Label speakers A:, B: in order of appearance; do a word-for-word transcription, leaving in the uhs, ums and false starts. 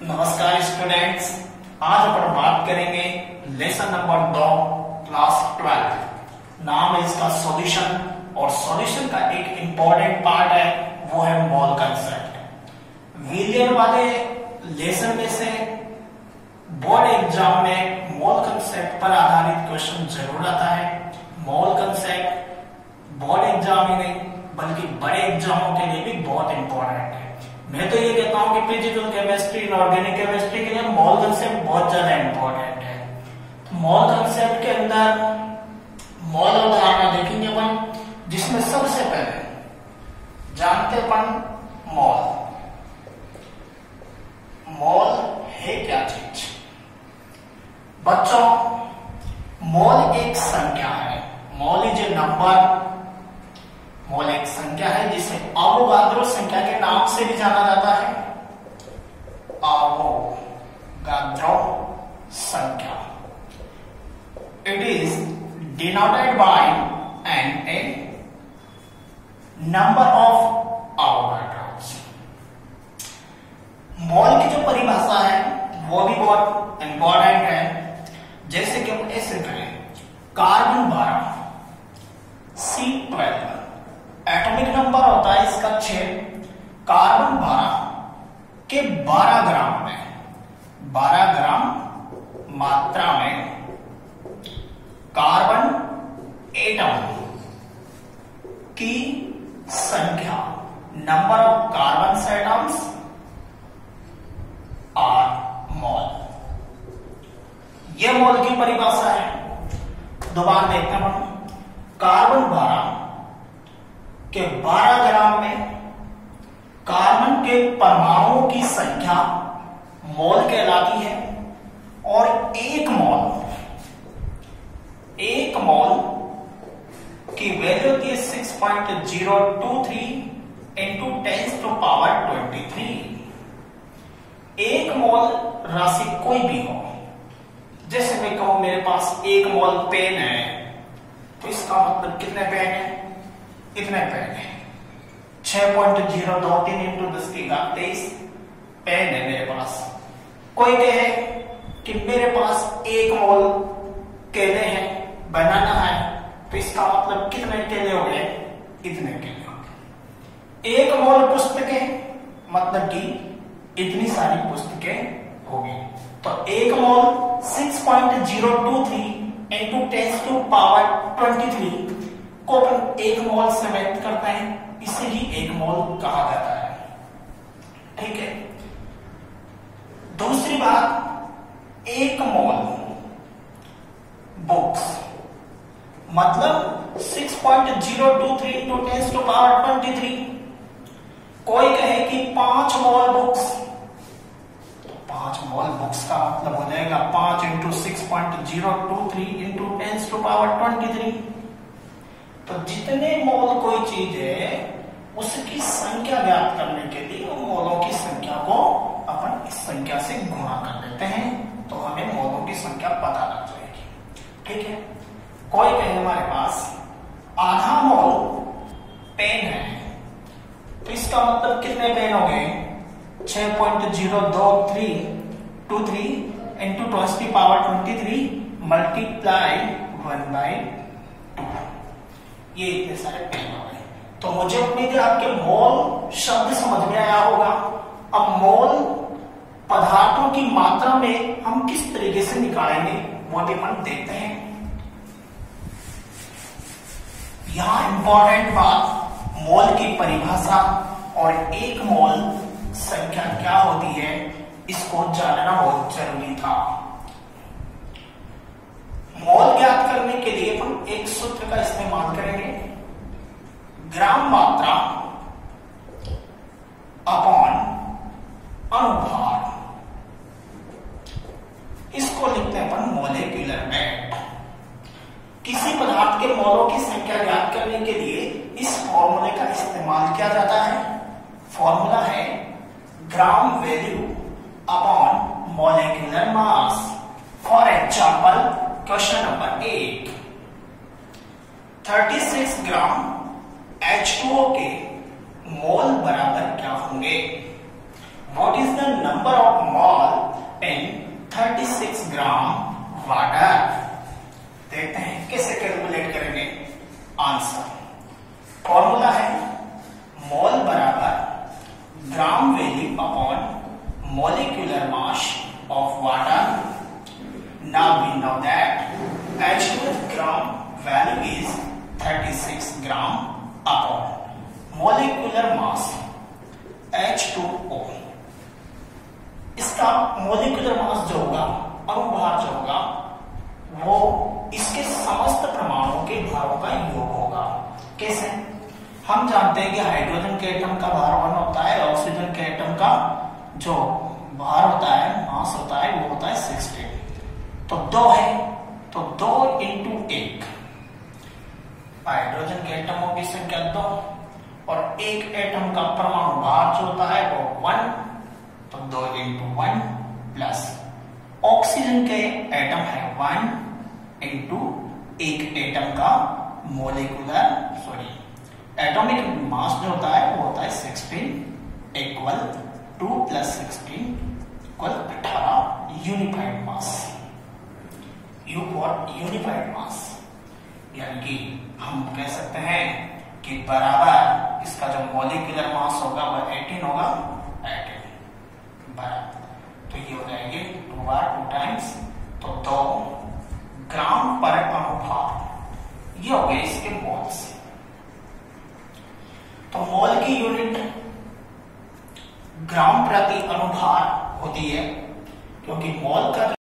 A: नमस्कार स्टूडेंट्स, आज अपन बात करेंगे लेसन नंबर दो क्लास ट्वेल्व। नाम है इसका सॉल्यूशन और सॉल्यूशन का एक इंपॉर्टेंट पार्ट है वो है मोल कंसेप्ट। विलियम वाले लेसन में से बोर्ड एग्जाम में मोल कंसेप्ट पर आधारित क्वेश्चन जरूर आता है। मोल कंसेप्ट बोर्ड एग्जाम ही नहीं बल्कि बड़े एग्जामों के लिए भी बहुत इंपॉर्टेंट है। मैं तो ये कहता हूं कि फिजिकल केमिस्ट्री, इनऑर्गेनिक केमिस्ट्री के लिए मोल कंसेप्ट बहुत ज्यादा इंपॉर्टेंट है। तो मोल कंसेप्ट के अंदर मोल अवधारणा देखेंगे अपन, जिसमें सबसे पहले जानते अपन मोल। मोल है क्या चीज? बच्चों, मोल एक संख्या है। Mole is a number. मोल एक संख्या है जिसे अवोगाद्रो संख्या के नाम से भी जाना जाता है। अवोगाद्रो संख्या। It is denoted by N A number of Avogadro's. Mole की जो परिभाषा है वो भी बहुत इंपॉर्टेंट है। जैसे कि हम ऐसे करें, कार्बन बारह, सी ट्वेल्व, एटॉमिक नंबर होता है इसका छह। कार्बन बारह के बारह ग्राम में, बारह ग्राम मात्रा में कार्बन एटम की संख्या, number of carbon atoms are mole. यह मोल की परिभाषा है। दोबारा देखते हैं, कार्बन बारह के बारह ग्राम में कार्बन के परमाणुओं की संख्या मोल कहलाती है। और एक मोल एक मोल की वैल्यू होती है six point zero two three into ten to power twenty three. एक मोल राशि कोई भी हो, जैसे मैं कहूं मेरे पास एक मोल पेन है, तो इसका मतलब कितने पेन है? इतने पेन है। छह पॉइंट जीरो दो तीन इंटू दस की घात तेईस पेन है मेरे पास। कोई कहे कि मेरे पास एक मोल केले हैं, बनाना है, तो इसका मतलब कितने केले हो गए? इतने केले हो गए। एक मोल पुस्तकें, मतलब कि इतनी सारी पुस्तकें होगी। तो एक mole six point zero two three into ten to power twenty three को अपन एक मोल से व्यक्त करते हैं, इसे ही एक मोल कहा जाता है। ठीक है। दूसरी बात, एक मोल बुक्स, मतलब six point zero two three into ten to power twenty three. कोई कहे कि पांच मोल बुक्स, तो पांच मोल बुक्स का मतलब हो जाएगा पांच into six point zero two three into ten to power twenty three. तो जितने मोल कोई चीज है उसकी संख्या ज्ञात करने के लिए उन मोलों की संख्या को अपन इस संख्या से गुणा कर देते हैं, तो हमें मोलों की संख्या पता लग जाएगी। ठीक है। कोई कहे हमारे पास आधा मोल पेन है, तो इसका मतलब कितने पेन हो गए? छह पॉइंट जीरो दो three two three into twenty power twenty three multiply one by two. ये इतने सारे पेन हो गए। तो मुझे उम्मीद है आपके मोल शब्द समझ में आया होगा। अब मोल पदार्थों की मात्रा में हम किस तरीके से निकालेंगे वो भी हम देखते हैं। यहां इंपॉर्टेंट बात, मोल की परिभाषा और एक मोल संख्या क्या होती है इसको जानना बहुत जरूरी था। मोल ज्ञात करने के लिए हम एक सूत्र का इस्तेमाल करेंगे, ग्राम मात्रा अपॉन अनुभार। इसको लिखते हैं अपन मोलेक्युलर वेट। किसी पदार्थ के मोलों की संख्या ज्ञात करने के लिए इस फॉर्मूले का इस्तेमाल किया जाता है। फॉर्मूला है gram value upon molecular mass. For example, question number eight, छत्तीस ग्राम एच टू ओ के मोल बराबर क्या होंगे? What is the number of mole gram water. देखते हैं कैसे कैलकुलेट करेंगे आंसर। फॉर्मूला है मोल बराबर gram value upon molecular mass of water. Now we know that H two gram value is thirty-six gram upon molecular mass H two O। इसका molecular mass जो होगा, अणुभार जो होगा, वो इसके समस्त परमाणुओं के भारों का योग होगा। कैसे? हम जानते हैं कि हाइड्रोजन के एटम का भार वन होता है, ऑक्सीजन के एटम का जो भार होता है, मास होता है, वो होता है सिक्सटीन। तो दो है, तो दो इंटू एक, हाइड्रोजन के एटमों की संख्या दो और एक एटम का परमाणु भार जो होता है वो वन, तो दो इंटू वन प्लस ऑक्सीजन के एटम है वन इंटू एक एटम का मोलिकुलर सॉरी एटॉमिक मास जो होता है वो होता है sixteen equal to plus sixteen equal अठारह unified mass. U for unified mass, यानी कि हम कह सकते हैं कि बराबर इसका जो मोलिकुलर मास होगा वह अठारह होगा, अठारह बराबर, तो ये हो जाएंगे टू बार टू टाइम्स, तो दो ग्राम पर अणुभार, ये हो गए इसके मोल्स। तो मोल की यूनिट ग्राम प्रति अणुभार होती है, क्योंकि मोल का